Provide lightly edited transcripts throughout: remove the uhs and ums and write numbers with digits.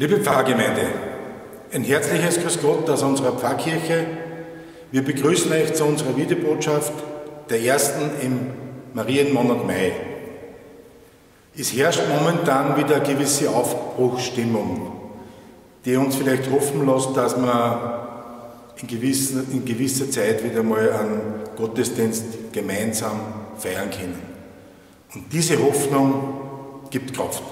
Liebe Pfarrgemeinde, ein herzliches Grüß Gott aus unserer Pfarrkirche. Wir begrüßen euch zu unserer Videobotschaft, der ersten im Marienmonat Mai. Es herrscht momentan wieder eine gewisse Aufbruchsstimmung, die uns vielleicht hoffen lässt, dass wir in gewisser Zeit wieder mal einen Gottesdienst gemeinsam feiern können. Und diese Hoffnung gibt Kraft.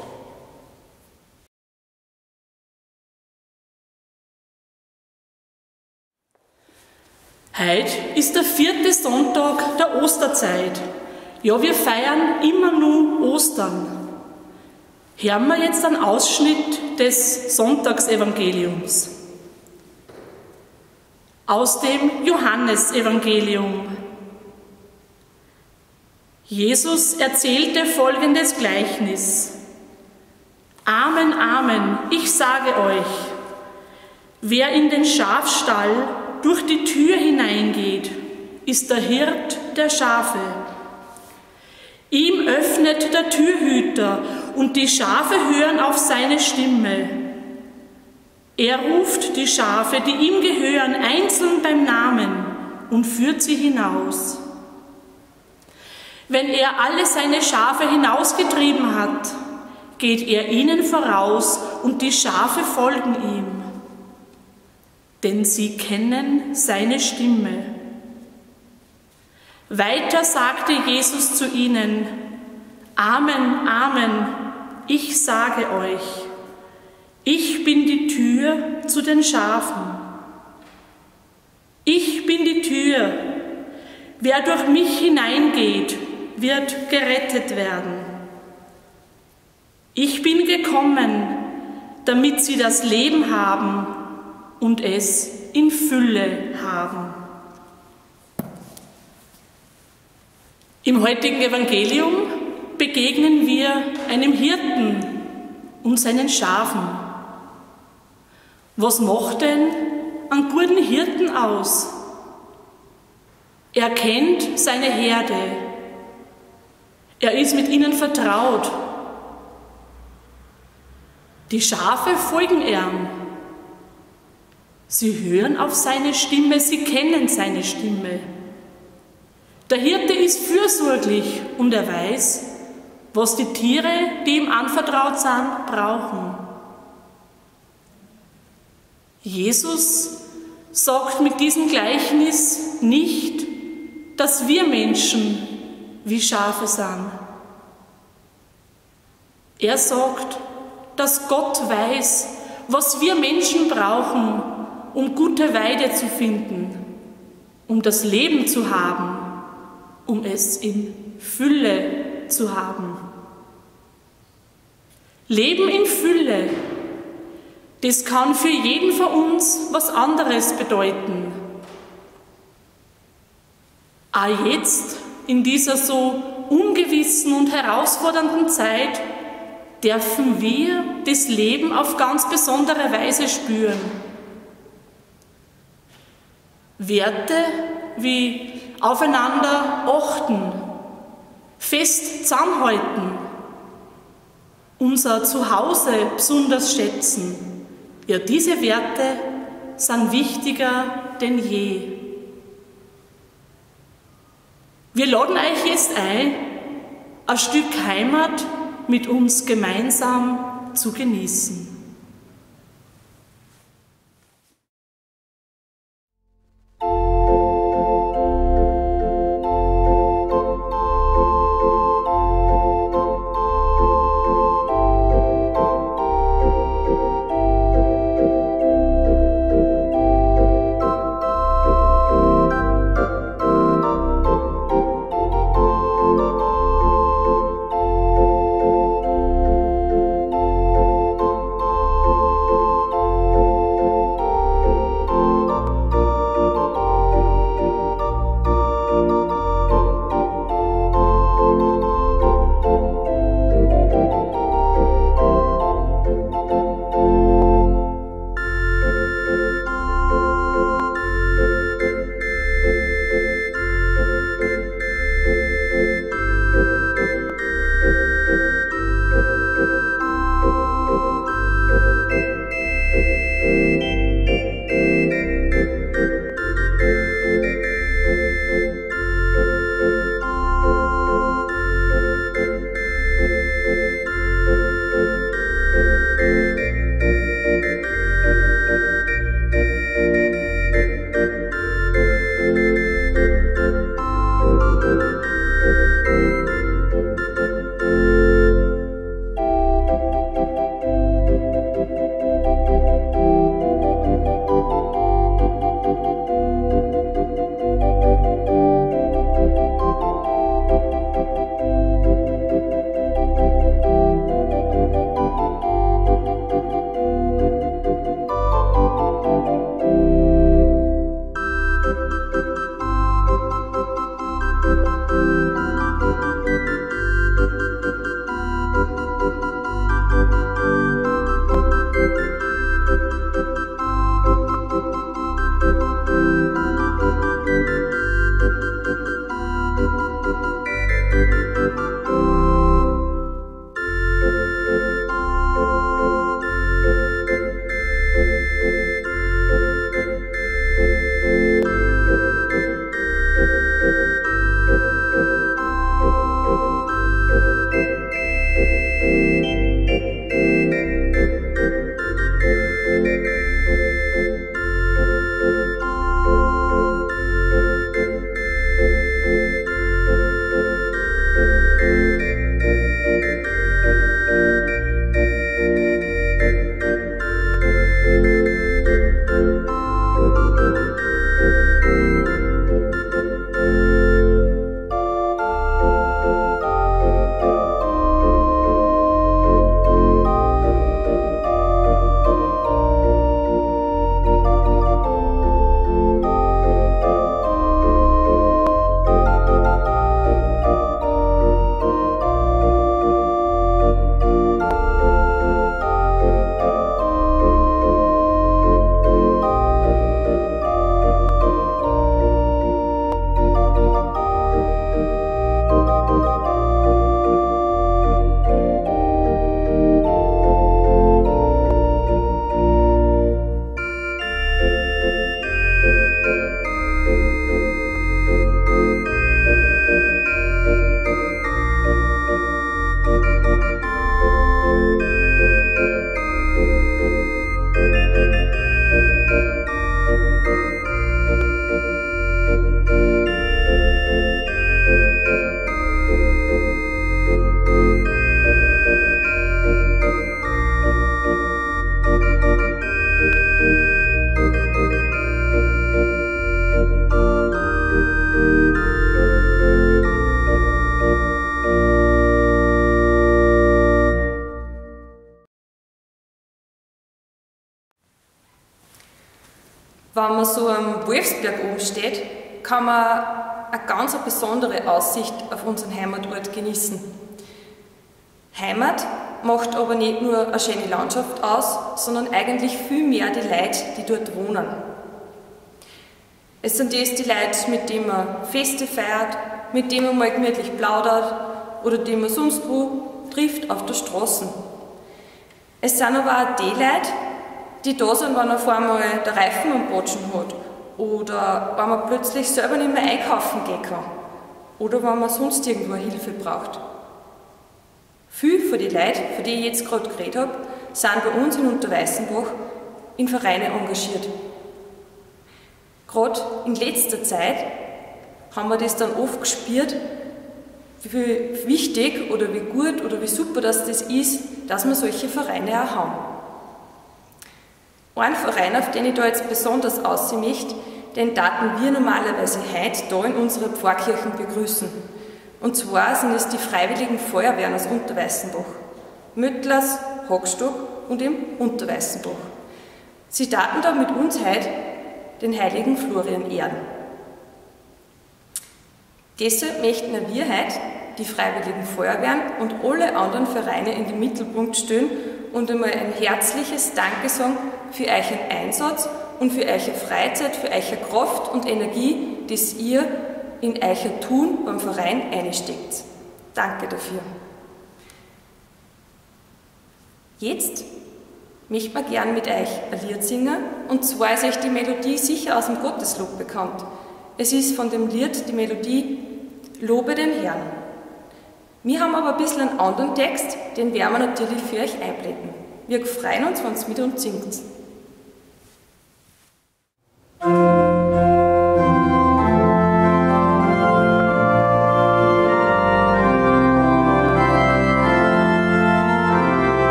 Heute ist der 4. Sonntag der Osterzeit. Ja, wir feiern immer nur Ostern. Hören wir jetzt einen Ausschnitt des Sonntagsevangeliums. Aus dem Johannesevangelium. Jesus erzählte folgendes Gleichnis. Amen, Amen, ich sage euch, wer in den Schafstall durch die Tür hineingeht, ist der Hirt der Schafe. Ihm öffnet der Türhüter und die Schafe hören auf seine Stimme. Er ruft die Schafe, die ihm gehören, einzeln beim Namen und führt sie hinaus. Wenn er alle seine Schafe hinausgetrieben hat, geht er ihnen voraus und die Schafe folgen ihm. Denn sie kennen seine Stimme. Weiter sagte Jesus zu ihnen, Amen, Amen, ich sage euch, ich bin die Tür zu den Schafen. Ich bin die Tür. Wer durch mich hineingeht, wird gerettet werden. Ich bin gekommen, damit sie das Leben haben und es in Fülle haben. Im heutigen Evangelium begegnen wir einem Hirten und seinen Schafen. Was macht denn einen guten Hirten aus? Er kennt seine Herde. Er ist mit ihnen vertraut. Die Schafe folgen ihm. Sie hören auf seine Stimme, sie kennen seine Stimme. Der Hirte ist fürsorglich und er weiß, was die Tiere, die ihm anvertraut sind, brauchen. Jesus sagt mit diesem Gleichnis nicht, dass wir Menschen wie Schafe sind. Er sagt, dass Gott weiß, was wir Menschen brauchen, um gute Weide zu finden, um das Leben zu haben, um es in Fülle zu haben. Leben in Fülle, das kann für jeden von uns was anderes bedeuten. Auch jetzt, in dieser so ungewissen und herausfordernden Zeit, dürfen wir das Leben auf ganz besondere Weise spüren. Werte wie aufeinander achten, fest zusammenhalten, unser Zuhause besonders schätzen. Ja, diese Werte sind wichtiger denn je. Wir laden euch jetzt ein Stück Heimat mit uns gemeinsam zu genießen. Wenn man so am Wolfsberg oben steht, kann man eine ganz besondere Aussicht auf unseren Heimatort genießen. Heimat macht aber nicht nur eine schöne Landschaft aus, sondern eigentlich viel mehr die Leute, die dort wohnen. Es sind die Leute, mit denen man Feste feiert, mit denen man mal gemütlich plaudert oder die man sonst wo trifft auf der Straße. Es sind aber auch die Leute, die da sind, wenn auf einmal der Reifen am Botschen hat oder wenn man plötzlich selber nicht mehr einkaufen gehen kann oder wenn man sonst irgendwo Hilfe braucht. Viele von den Leuten, von denen ich jetzt gerade geredet habe, sind bei uns in Unterweißenbach in Vereine engagiert. Gerade in letzter Zeit haben wir das dann oft gespürt, wie wichtig oder wie gut oder wie super das ist, dass wir solche Vereine auch haben. Ein Verein, auf den ich da jetzt besonders aussehen möchte, den taten wir normalerweise heute da in unserer Pfarrkirche begrüßen. Und zwar sind es die Freiwilligen Feuerwehren aus Unterweißenbach, Möttlers, Hochstock und im Unterweißenbach. Sie taten da mit uns heute den heiligen Florian ehren. Deshalb möchten wir heute die Freiwilligen Feuerwehren und alle anderen Vereine in den Mittelpunkt stellen und einmal ein herzliches Danke sagen für euren Einsatz und für eure Freizeit, für eure Kraft und Energie, das ihr in euer Tun beim Verein einsteckt. Danke dafür. Jetzt möchte man gern mit euch ein Lied singen, und zwar ist euch die Melodie sicher aus dem Gotteslob bekannt. Es ist von dem Lied die Melodie Lobe den Herrn. Wir haben aber ein bisschen einen anderen Text, den werden wir natürlich für euch einblenden. Wir freuen uns, wenn ihr mit uns singt.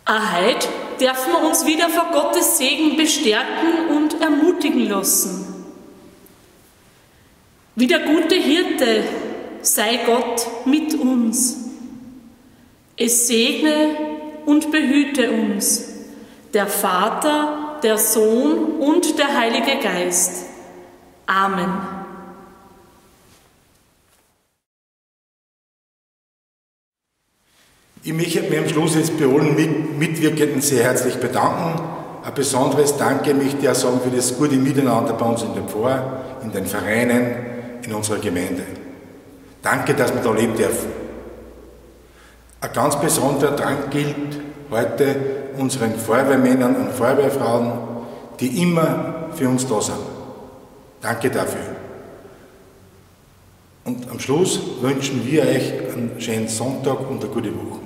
Heute dürfen wir uns wieder vor Gottes Segen bestärken und ermutigen lassen. Wie der gute Hirte sei Gott mit uns. Es segne und behüte uns, der Vater, der Sohn und der Heilige Geist. Amen. Ich möchte mich am Schluss jetzt bei allen Mitwirkenden sehr herzlich bedanken. Ein besonderes Danke möchte ich auch sagen für das gute Miteinander bei uns in der Pfarr, in den Vereinen, in unserer Gemeinde. Danke, dass wir da leben dürfen. Ein ganz besonderer Dank gilt heute unseren Feuerwehrmännern und Feuerwehrfrauen, die immer für uns da sind. Danke dafür. Und am Schluss wünschen wir euch einen schönen Sonntag und eine gute Woche.